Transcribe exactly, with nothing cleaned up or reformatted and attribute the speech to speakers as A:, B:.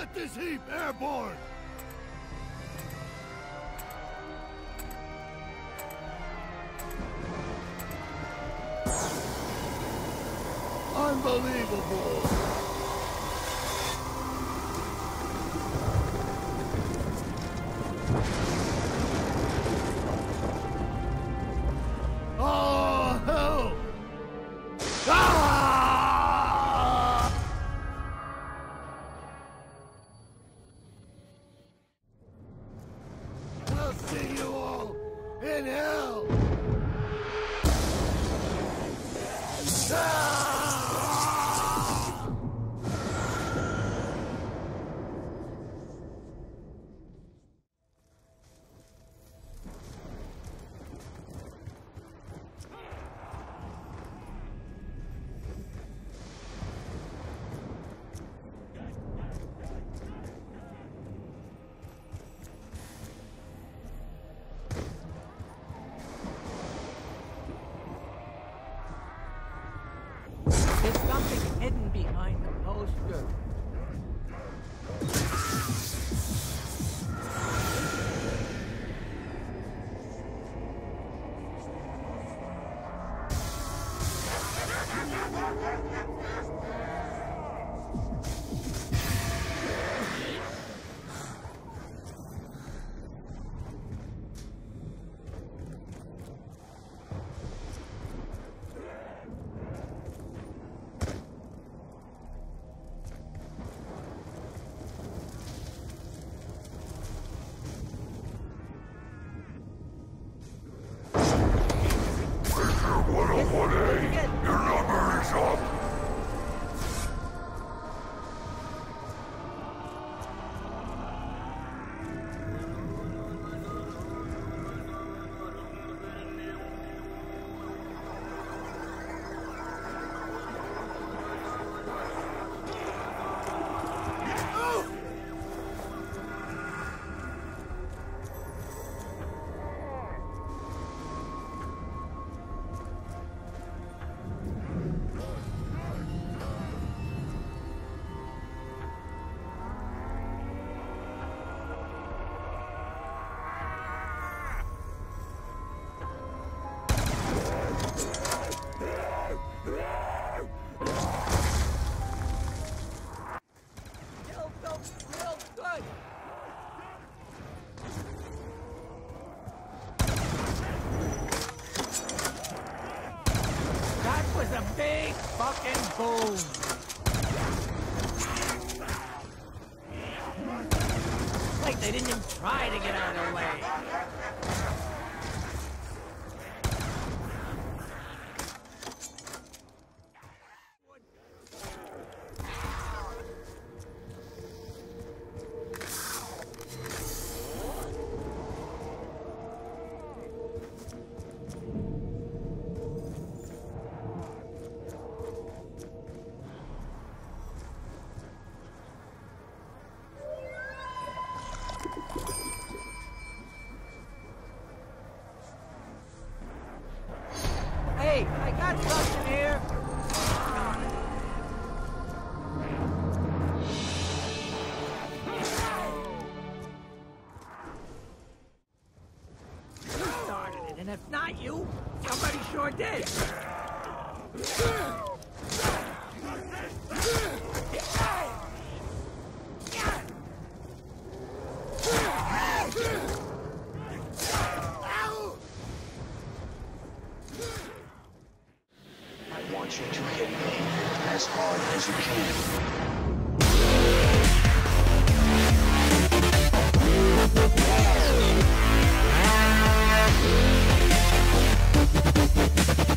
A: Get this heap airborne! Unbelievable! Oh, hell! Ah! We'll see you all in hell! Ah!
B: There's something hidden behind the poster. Big fucking boom! Like they didn't even try to get out of the way. Hey, I got something here. You started it, and if not you, somebody sure did.
C: I want you to hit me as hard as you can.